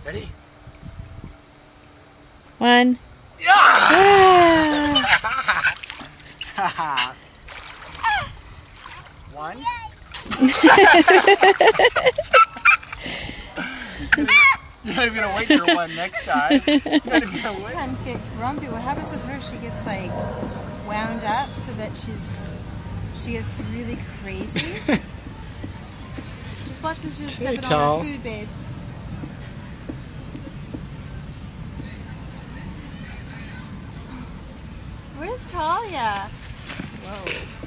Ready? 1. Yeah! 1. You're not even gonna wait for 1 next time. You're not even gonna wait. Sometimes get grumpy. What happens with her? She gets like wound up so that she gets really crazy. Just watch this. She's sipping on that food, babe. Where's Talia? Whoa.